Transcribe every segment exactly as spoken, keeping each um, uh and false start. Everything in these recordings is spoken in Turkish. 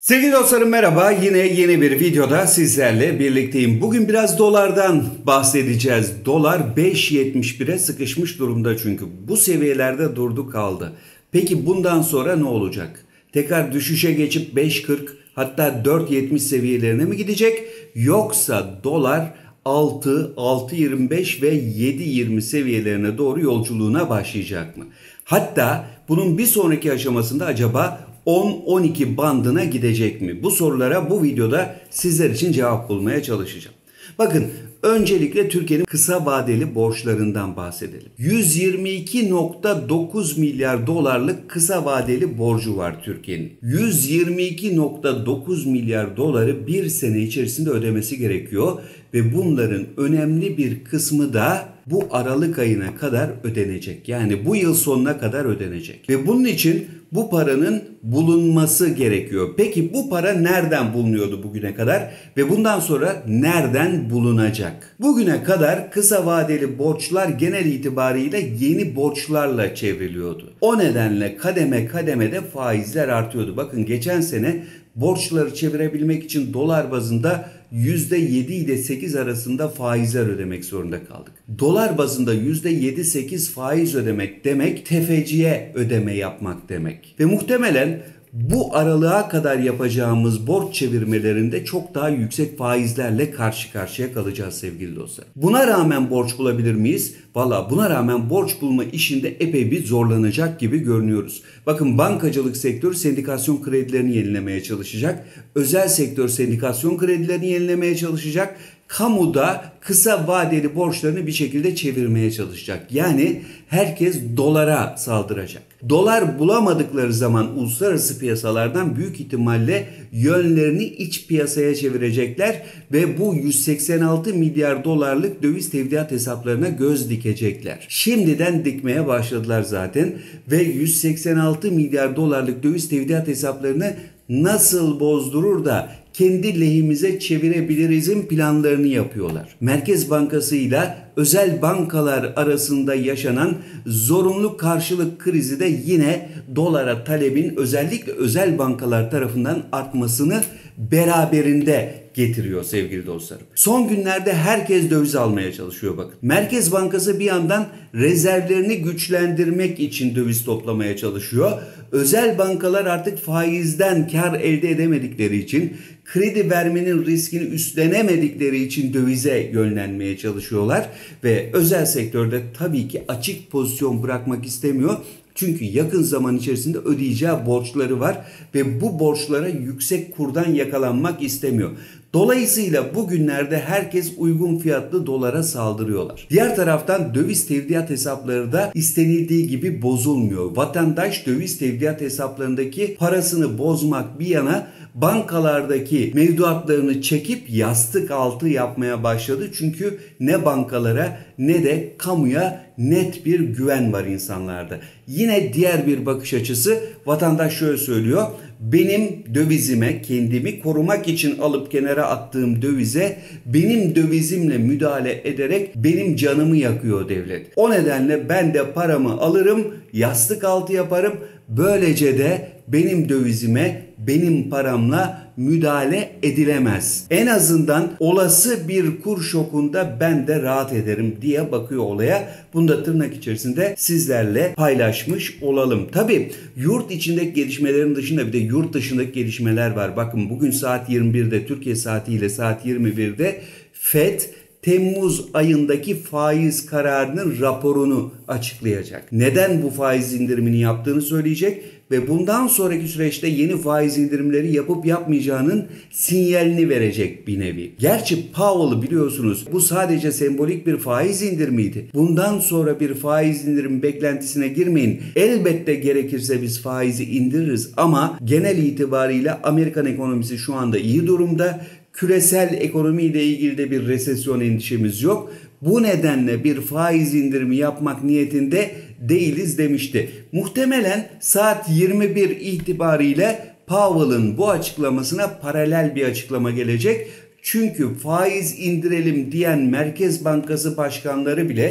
Sevgili dostlarım merhaba. Yine yeni bir videoda sizlerle birlikteyim. Bugün biraz dolardan bahsedeceğiz. Dolar beş yetmiş bire sıkışmış durumda çünkü. Bu seviyelerde durdu kaldı. Peki bundan sonra ne olacak? Tekrar düşüşe geçip beş kırk hatta dört yetmiş seviyelerine mi gidecek? Yoksa dolar altı, altı yirmi beş ve yedi yirmi seviyelerine doğru yolculuğuna başlayacak mı? Hatta bunun bir sonraki aşamasında acaba on on iki bandına gidecek mi? Bu sorulara bu videoda sizler için cevap bulmaya çalışacağım. Bakın öncelikle Türkiye'nin kısa vadeli borçlarından bahsedelim. yüz yirmi iki nokta dokuz milyar dolarlık kısa vadeli borcu var Türkiye'nin. yüz yirmi iki nokta dokuz milyar doları bir sene içerisinde ödemesi gerekiyor ve bunların önemli bir kısmı da bu Aralık ayına kadar ödenecek. Yani bu yıl sonuna kadar ödenecek. Ve bunun için bu paranın bulunması gerekiyor. Peki bu para nereden bulunuyordu bugüne kadar ve bundan sonra nereden bulunacak? Bugüne kadar kısa vadeli borçlar genel itibariyle yeni borçlarla çevriliyordu. O nedenle kademe kademede faizler artıyordu. Bakın geçen sene borçları çevirebilmek için dolar bazında yüzde yedi ile sekiz arasında faizler ödemek zorunda kaldık. Dolar bazında yüzde yedi sekiz faiz ödemek demek tefeciye ödeme yapmak demek. Ve muhtemelen bu aralığa kadar yapacağımız borç çevirmelerinde çok daha yüksek faizlerle karşı karşıya kalacağız sevgili dostlar. Buna rağmen borç bulabilir miyiz? Valla buna rağmen borç bulma işinde epey bir zorlanacak gibi görünüyoruz. Bakın bankacılık sektörü sendikasyon kredilerini yenilemeye çalışacak. Özel sektör sendikasyon kredilerini yenilemeye çalışacak. Kamuda kısa vadeli borçlarını bir şekilde çevirmeye çalışacak. Yani herkes dolara saldıracak. Dolar bulamadıkları zaman uluslararası piyasalardan büyük ihtimalle yönlerini iç piyasaya çevirecekler ve bu yüz seksen altı milyar dolarlık döviz tevdiat hesaplarına göz dikecekler. Şimdiden dikmeye başladılar zaten ve yüz seksen altı milyar dolarlık döviz tevdiat hesaplarını nasıl bozdurur da kendi lehimize çevirebilirizin planlarını yapıyorlar. Merkez Bankası ile özel bankalar arasında yaşanan zorunlu karşılık krizi de yine dolara talebin özellikle özel bankalar tarafından artmasını beraberinde getiriyor sevgili dostlarım. Son günlerde herkes döviz almaya çalışıyor bakın. Merkez Bankası bir yandan rezervlerini güçlendirmek için döviz toplamaya çalışıyor. Özel bankalar artık faizden kar elde edemedikleri için, kredi vermenin riskini üstlenemedikleri için dövize yönlenmeye çalışıyorlar ve özel sektörde tabii ki açık pozisyon bırakmak istemiyor. Çünkü yakın zaman içerisinde ödeyeceği borçları var ve bu borçlara yüksek kurdan yakalanmak istemiyor. Dolayısıyla bugünlerde herkes uygun fiyatlı dolara saldırıyorlar. Diğer taraftan döviz tevdiat hesapları da istenildiği gibi bozulmuyor. Vatandaş döviz tevdiat hesaplarındaki parasını bozmak bir yana bankalardaki mevduatlarını çekip yastık altı yapmaya başladı. Çünkü ne bankalara ne de kamuya net bir güven var insanlarda. Yine diğer bir bakış açısı, vatandaş şöyle söylüyor. Benim dövizime, kendimi korumak için alıp kenara attığım dövize benim dövizimle müdahale ederek benim canımı yakıyor devlet. O nedenle ben de paramı alırım, yastık altı yaparım. Böylece de benim dövizime, benim paramla müdahale edilemez. En azından olası bir kur şokunda ben de rahat ederim diye bakıyor olaya. Bunu da tırnak içerisinde sizlerle paylaşmış olalım. Tabii yurt içindeki gelişmelerin dışında bir de yurt dışındaki gelişmeler var. Bakın bugün saat yirmi birde Türkiye saatiyle saat yirmi birde Fed Temmuz ayındaki faiz kararının raporunu açıklayacak. Neden bu faiz indirimini yaptığını söyleyecek ve bundan sonraki süreçte yeni faiz indirimleri yapıp yapmayacağının sinyalini verecek bir nevi. Gerçi Powell'ı biliyorsunuz, bu sadece sembolik bir faiz indirimiydi. Bundan sonra bir faiz indirim beklentisine girmeyin. Elbette gerekirse biz faizi indiririz ama genel itibariyle Amerikan ekonomisi şu anda iyi durumda. Küresel ekonomiyle ilgili de bir resesyon endişemiz yok. Bu nedenle bir faiz indirimi yapmak niyetinde değiliz demişti. Muhtemelen saat yirmi bir itibariyle Powell'ın bu açıklamasına paralel bir açıklama gelecek. Çünkü faiz indirelim diyen Merkez Bankası başkanları bile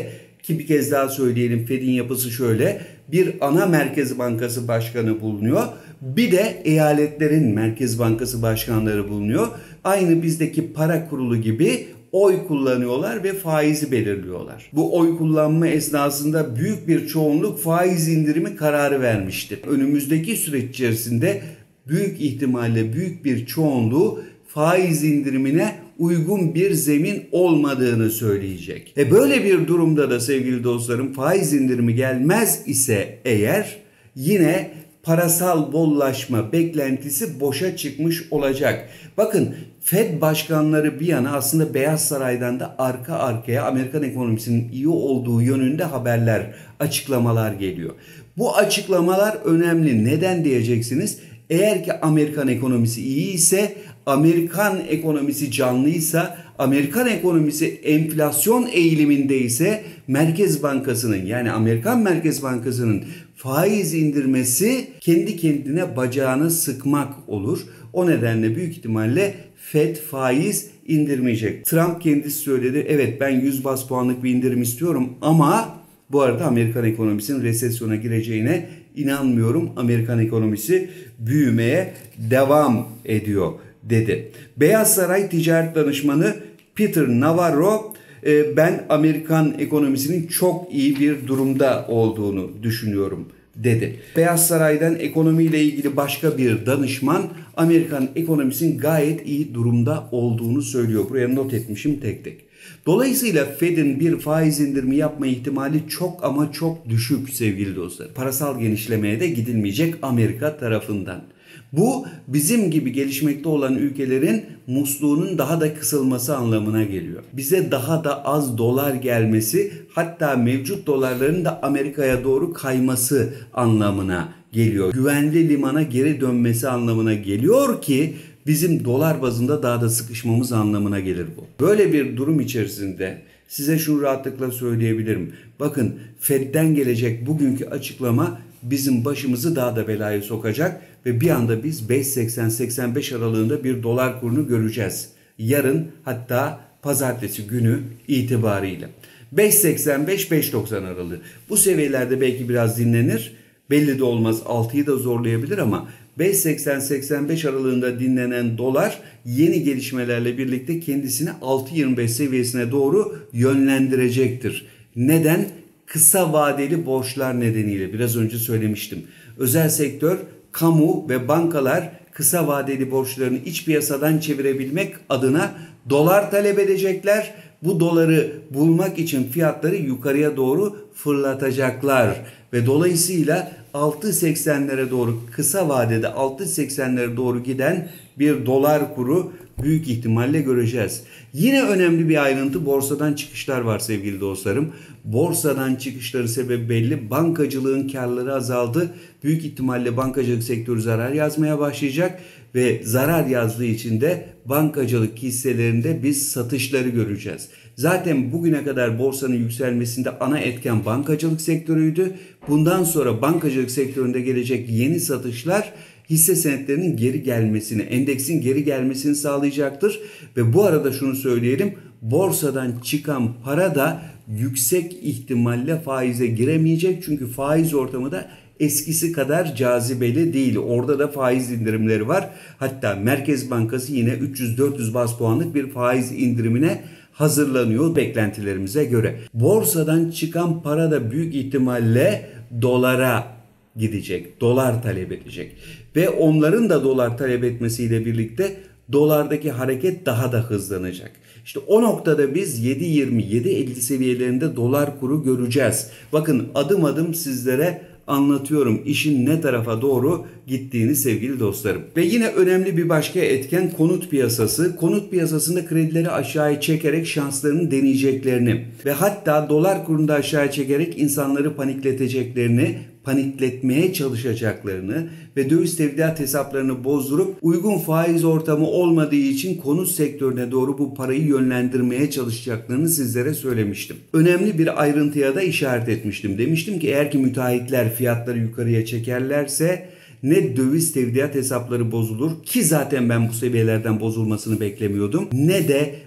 Ki bir kez daha söyleyelim, Fed'in yapısı şöyle: bir ana merkez bankası başkanı bulunuyor. Bir de eyaletlerin merkez bankası başkanları bulunuyor. Aynı bizdeki para kurulu gibi oy kullanıyorlar ve faizi belirliyorlar. Bu oy kullanma esnasında büyük bir çoğunluk faiz indirimi kararı vermiştir. Önümüzdeki süreç içerisinde büyük ihtimalle büyük bir çoğunluğu faiz indirimine uygun bir zemin olmadığını söyleyecek. E böyle bir durumda da sevgili dostlarım, faiz indirimi gelmez ise eğer yine parasal bollaşma beklentisi boşa çıkmış olacak. Bakın, Fed başkanları bir yana aslında Beyaz Saray'dan da arka arkaya Amerikan ekonomisinin iyi olduğu yönünde haberler, açıklamalar geliyor. Bu açıklamalar önemli. Neden diyeceksiniz? Eğer ki Amerikan ekonomisi iyi ise, Amerikan ekonomisi canlıysa, Amerikan ekonomisi enflasyon eğiliminde ise Merkez Bankası'nın, yani Amerikan Merkez Bankası'nın faiz indirmesi kendi kendine bacağını sıkmak olur. O nedenle büyük ihtimalle Fed faiz indirmeyecek. Trump kendisi söyledi, evet ben yüz baz puanlık bir indirim istiyorum ama bu arada Amerikan ekonomisinin resesyona gireceğine inanmıyorum. Amerikan ekonomisi büyümeye devam ediyor dedi. Beyaz Saray Ticaret Danışmanı Peter Navarro, ben Amerikan ekonomisinin çok iyi bir durumda olduğunu düşünüyorum dedi. Beyaz Saray'dan ekonomiyle ilgili başka bir danışman Amerikan ekonomisinin gayet iyi durumda olduğunu söylüyor. Buraya not etmişim tek tek. Dolayısıyla Fed'in bir faiz indirimi yapma ihtimali çok ama çok düşük sevgili dostlar. Parasal genişlemeye de gidilmeyecek Amerika tarafından. Bu bizim gibi gelişmekte olan ülkelerin musluğunun daha da kısılması anlamına geliyor. Bize daha da az dolar gelmesi, hatta mevcut dolarların da Amerika'ya doğru kayması anlamına geliyor. Güvenli limana geri dönmesi anlamına geliyor ki bizim dolar bazında daha da sıkışmamız anlamına gelir bu. Böyle bir durum içerisinde size şunu rahatlıkla söyleyebilirim. Bakın, Fed'den gelecek bugünkü açıklama bizim başımızı daha da belaya sokacak ve bir anda biz beş seksen seksen beş aralığında bir dolar kurunu göreceğiz. Yarın, hatta pazartesi günü itibariyle. beş seksen beş beş doksan aralığı. Bu seviyelerde belki biraz dinlenir. Belli de olmaz, altıyı da zorlayabilir ama beş seksen seksen beş aralığında dinlenen dolar yeni gelişmelerle birlikte kendisini altı yirmi beş seviyesine doğru yönlendirecektir. Neden? Kısa vadeli borçlar nedeniyle. Biraz önce söylemiştim. Özel sektör, kamu ve bankalar kısa vadeli borçlarını iç piyasadan çevirebilmek adına dolar talep edecekler. Bu doları bulmak için fiyatları yukarıya doğru fırlatacaklar ve dolayısıyla altı seksenlere doğru, kısa vadede altı seksenlere doğru giden bir dolar kuru büyük ihtimalle göreceğiz. Yine önemli bir ayrıntı, borsadan çıkışlar var sevgili dostlarım. Borsadan çıkışların sebebi belli. Bankacılığın karları azaldı. Büyük ihtimalle bankacılık sektörü zarar yazmaya başlayacak ve zarar yazdığı için de bankacılık hisselerinde biz satışları göreceğiz. Zaten bugüne kadar borsanın yükselmesinde ana etken bankacılık sektörüydü. Bundan sonra bankacılık sektöründe gelecek yeni satışlar hisse senetlerinin geri gelmesini, endeksin geri gelmesini sağlayacaktır. Ve bu arada şunu söyleyelim, borsadan çıkan para da yüksek ihtimalle faize giremeyecek. Çünkü faiz ortamı da eskisi kadar cazibeli değil. Orada da faiz indirimleri var. Hatta Merkez Bankası yine üç yüz dört yüz baz puanlık bir faiz indirimine hazırlanıyor beklentilerimize göre. Borsadan çıkan para da büyük ihtimalle dolara gidecek. Dolar talep edecek. Ve onların da dolar talep etmesiyle birlikte dolardaki hareket daha da hızlanacak. İşte o noktada biz yedi yirmi yedi elli seviyelerinde dolar kuru göreceğiz. Bakın, adım adım sizlere anlatıyorum işin ne tarafa doğru gittiğini sevgili dostlarım. Ve yine önemli bir başka etken konut piyasası. Konut piyasasında kredileri aşağıya çekerek şanslarını deneyeceklerini ve hatta dolar kurunu da aşağıya çekerek insanları panikleteceklerini, panikletmeye çalışacaklarını ve döviz tevdiat hesaplarını bozdurup uygun faiz ortamı olmadığı için konut sektörüne doğru bu parayı yönlendirmeye çalışacaklarını sizlere söylemiştim. Önemli bir ayrıntıya da işaret etmiştim. Demiştim ki eğer ki müteahhitler fiyatları yukarıya çekerlerse ne döviz tevdiat hesapları bozulur ki zaten ben bu seviyelerden bozulmasını beklemiyordum, ne de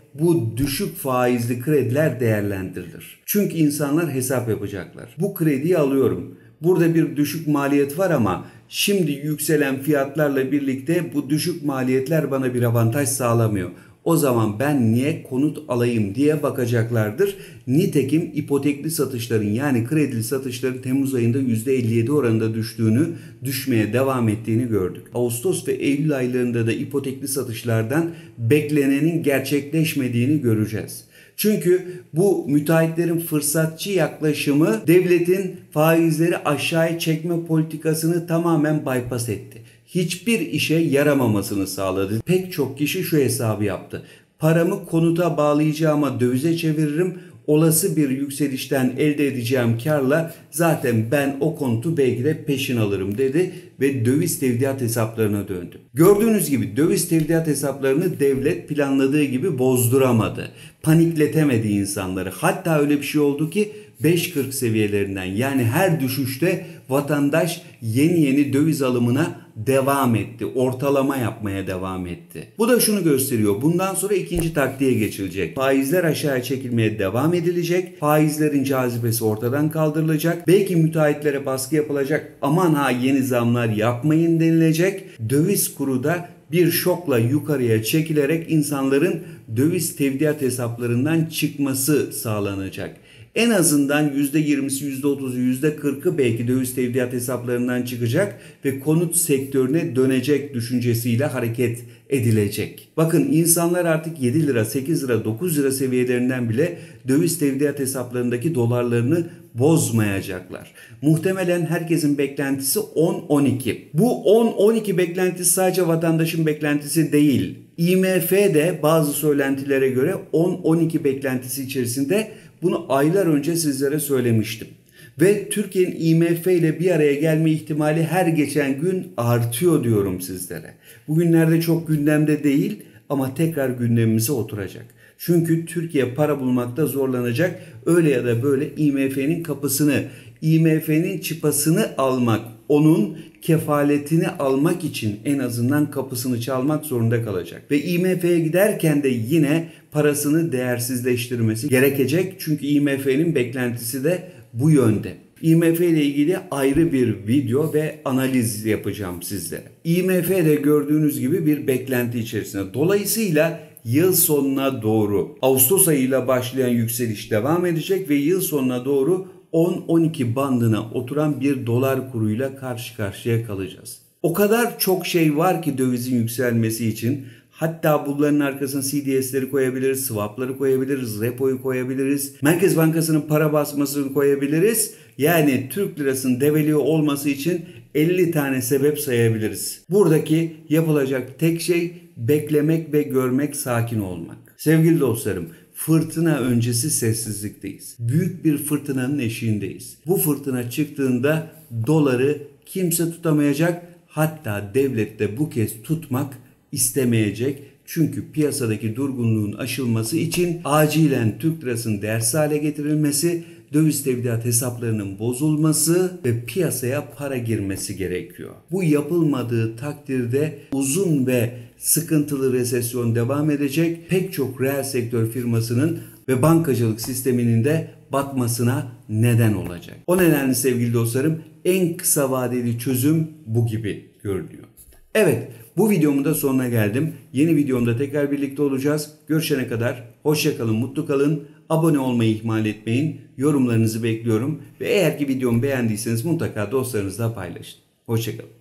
bu düşük faizli krediler değerlendirilir. Çünkü insanlar hesap yapacaklar. Bu krediyi alıyorum. Burada bir düşük maliyet var ama şimdi yükselen fiyatlarla birlikte bu düşük maliyetler bana bir avantaj sağlamıyor. O zaman ben niye konut alayım diye bakacaklardır. Nitekim ipotekli satışların yani kredili satışların Temmuz ayında yüzde elli yedi oranında düştüğünü, düşmeye devam ettiğini gördük. Ağustos ve Eylül aylarında da ipotekli satışlardan beklenenin gerçekleşmediğini göreceğiz. Çünkü bu müteahhitlerin fırsatçı yaklaşımı devletin faizleri aşağıya çekme politikasını tamamen bypass etti. Hiçbir işe yaramamasını sağladı. Pek çok kişi şu hesabı yaptı. Paramı konuta bağlayacağıma dövize çeviririm. Olası bir yükselişten elde edeceğim karla zaten ben o konutu belki de peşin alırım dedi ve döviz tevdiat hesaplarına döndü. Gördüğünüz gibi döviz tevdiat hesaplarını devlet planladığı gibi bozduramadı. Panikletemedi insanları. Hatta öyle bir şey oldu ki beş kırk seviyelerinden yani her düşüşte vatandaş yeni yeni döviz alımına devam etti. Ortalama yapmaya devam etti. Bu da şunu gösteriyor. Bundan sonra ikinci taktiğe geçilecek. Faizler aşağıya çekilmeye devam edilecek. Faizlerin cazibesi ortadan kaldırılacak. Belki müteahhitlere baskı yapılacak. Aman ha yeni zamlar yapmayın denilecek. Döviz kuru da bir şokla yukarıya çekilerek insanların döviz tevdiat hesaplarından çıkması sağlanacak. En azından yüzde yirmisi, yüzde otuzu, yüzde kırkı belki döviz tevdiat hesaplarından çıkacak ve konut sektörüne dönecek düşüncesiyle hareket edilecek. Bakın insanlar artık yedi lira, sekiz lira, dokuz lira seviyelerinden bile döviz tevdiat hesaplarındaki dolarlarını bozmayacaklar. Muhtemelen herkesin beklentisi on on iki. Bu on on iki beklentisi sadece vatandaşın beklentisi değil. I M F de bazı söylentilere göre on on iki beklentisi içerisinde. Bunu aylar önce sizlere söylemiştim. Ve Türkiye'nin I M F ile bir araya gelme ihtimali her geçen gün artıyor diyorum sizlere. Bugünlerde çok gündemde değil ama tekrar gündemimize oturacak. Çünkü Türkiye para bulmakta zorlanacak. Öyle ya da böyle I M F'nin kapısını, I M F'nin çıpasını almak, onun kefaletini almak için en azından kapısını çalmak zorunda kalacak. Ve I M F'ye giderken de yine parasını değersizleştirmesi gerekecek. Çünkü I M F'nin beklentisi de bu yönde. I M F ile ilgili ayrı bir video ve analiz yapacağım sizlere. I M F de gördüğünüz gibi bir beklenti içerisinde. Dolayısıyla yıl sonuna doğru Ağustos ayıyla başlayan yükseliş devam edecek ve yıl sonuna doğru on on iki bandına oturan bir dolar kuruyla karşı karşıya kalacağız. O kadar çok şey var ki dövizin yükselmesi için. Hatta bunların arkasına C D S'leri koyabiliriz, swapları koyabiliriz, repoyu koyabiliriz, Merkez Bankası'nın para basmasını koyabiliriz. Yani Türk lirasının devalüe olması için elli tane sebep sayabiliriz. Buradaki yapılacak tek şey beklemek ve görmek, sakin olmak. Sevgili dostlarım, fırtına öncesi sessizlikteyiz. Büyük bir fırtınanın eşiğindeyiz. Bu fırtına çıktığında doları kimse tutamayacak. Hatta devlet de bu kez tutmak istemeyecek. Çünkü piyasadaki durgunluğun aşılması için acilen Türk lirasının değersiz hale getirilmesi, döviz tevdiat hesaplarının bozulması ve piyasaya para girmesi gerekiyor. Bu yapılmadığı takdirde uzun ve sıkıntılı resesyon devam edecek. Pek çok reel sektör firmasının ve bankacılık sisteminin de batmasına neden olacak. O nedenle sevgili dostlarım en kısa vadeli çözüm bu gibi görünüyor. Evet, bu videomun da sonuna geldim. Yeni videomda tekrar birlikte olacağız. Görüşene kadar hoşça kalın, mutlu kalın. Abone olmayı ihmal etmeyin. Yorumlarınızı bekliyorum. Ve eğer ki videomu beğendiyseniz mutlaka dostlarınızla paylaşın. Hoşça kalın.